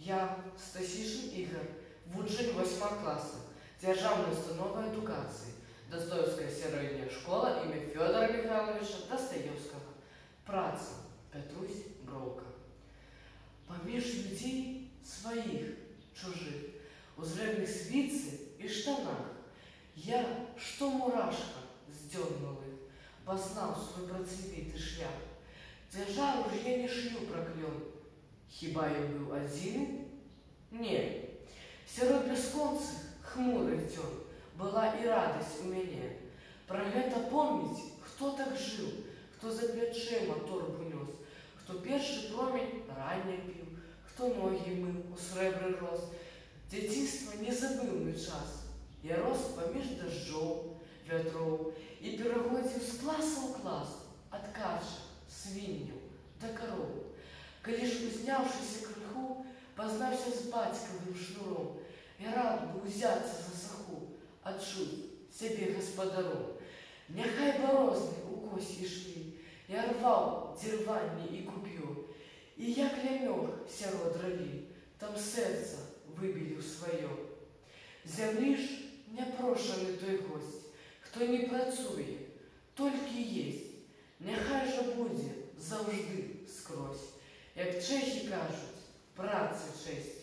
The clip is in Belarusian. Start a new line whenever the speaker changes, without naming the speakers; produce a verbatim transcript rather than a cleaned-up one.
Я, Стасишин Игорь, вучень восьмого класса, Державной установы эдукации, Достоевская средняя школа имя Федора Михайловича Достоевского. Праца, Петрусь Бровка. Поміж людей своих, чужих, у зрелых свитце и штанах, я, что мурашка, сдернул их, познал свой процевитый шлях. Держа ружье не шью проклен. Хіба я был один? Не. Сярод бясконцых, хмурых дзён была и радость у меня. Про это помнить, кто так жил, кто за плечима торбу нес, кто перший промень ранее пил, кто ноги мыл, у сребры рос. Дзяцінства незабыўны час. Я рос паміж дажджоў, вятроў і пераходзіў з класа ў клас, ад качак, свінняў да кароў. Калі ж узняўшыся крыху, пазнаўся з бацькавым шнуром, я рад бы ўзяцца за саху, адчуць сябе гаспадаром. Няхай барозны у косі ішлі, я рваў дзірванні і куп'ё, і як лямёг сярод ралі, там сэрца выбілі ў сваё. Зямлі ж няпрошаны той госць, хто не працуе, толькі есць. Няхай жа будзе заўжды скрозь, як чэхі кажуць, працы чэсць.